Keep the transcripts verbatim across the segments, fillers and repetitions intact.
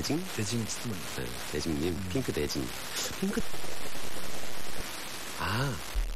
대징? 대징 스티븐. 네, 대징님. 음. 핑크 대징. 핑크. 아.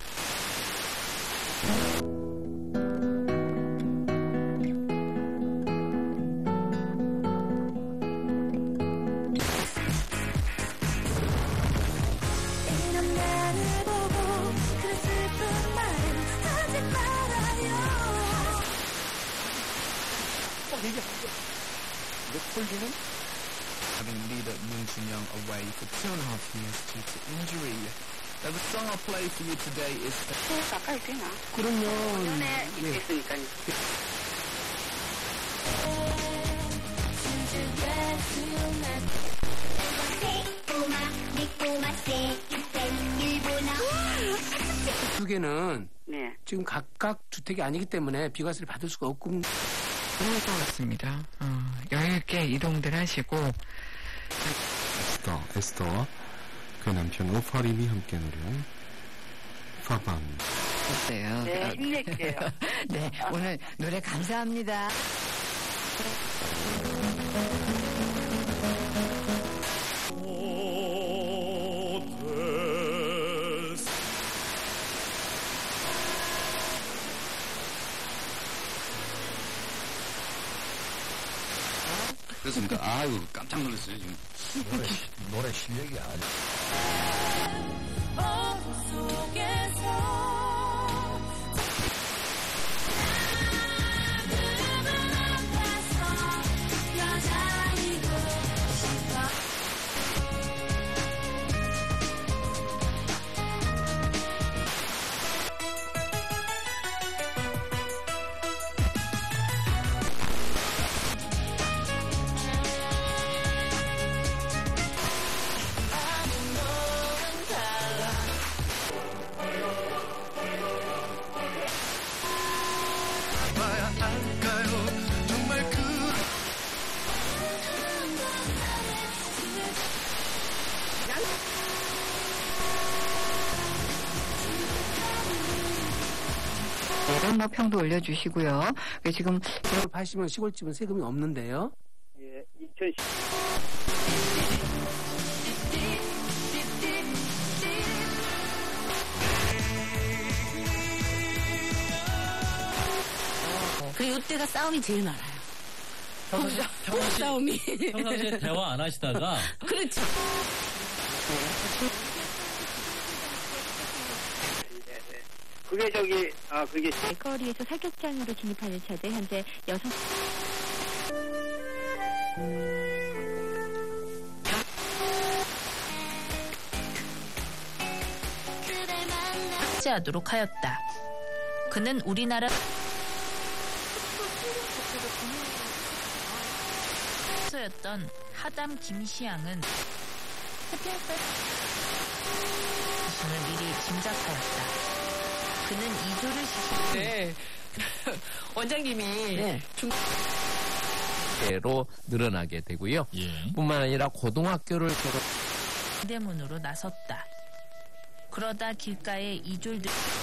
Having leader Moon Chun-young away for two and a half years due to injury. Now the song I'll play for you today is... 가까이 되나? 그럼요. 년에 있겠으니까요. 두 개는 네. 지금 각각 주택이 아니기 때문에 비과세를 받을 수가 없고. 그럴 것 같습니다. 어, 여유있게 이동들 하시고. 에스더, 에스더와 그 남편 오파림이 함께 노래한 파밤. 어때요? 네, 힘낼게요. 네, 오늘 노래 감사합니다. 그렇습니까? 아유, 깜짝 놀랐어요, 지금. 노래, 노래 실력이 아주. 뭐 평도 올려주시고요. 지금 서울 파시면 시골집은 세금이 없는데요. 예, 이천십. 그리고 이때가 싸움이 제일 많아요. 평상시, 평상시, 싸움이. 평상시에 대화 안 하시다가. 그렇죠. 그게 저기, 아, 그게. 길거리에서 사격장으로 진입하는 차들, 현재 여성. 삭제하도록 하였다. 그는 우리나라 였던 하담 김시양은 자신을 미리 짐작하였다. 그는 이조를 시켰다. 네. 원장님이 네. 중... 로 늘어나게 되고요. 예. 뿐만 아니라 고등학교를 졸업 대문으로 나섰다. 그러다 길가에 이졸들